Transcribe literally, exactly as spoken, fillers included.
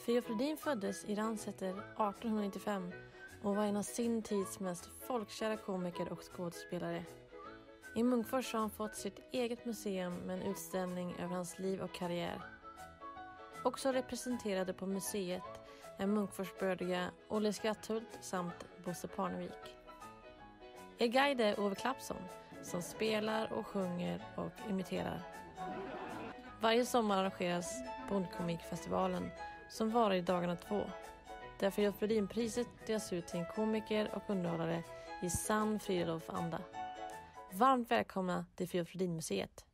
Fridtjof Rydin föddes i Ransäter arton nittiofem och var en av sin tids mest folkkära komiker och skådespelare. I Munkfors har han fått sitt eget museum med en utställning över hans liv och karriär. Också representerade på museet är Munkforsbrödiga Olle Skatthult samt Bosse Parnevik. Er guide är Ove Klappsson som spelar och sjunger och imiterar. Varje sommar arrangeras Bondkomikfestivalen som varar i dagarna två. Där Fridtjof Rydin-priset delas ut till en komiker och underhållare i sann Fridolf-anda. Varmt välkomna till Fridtjof Rydin-museet.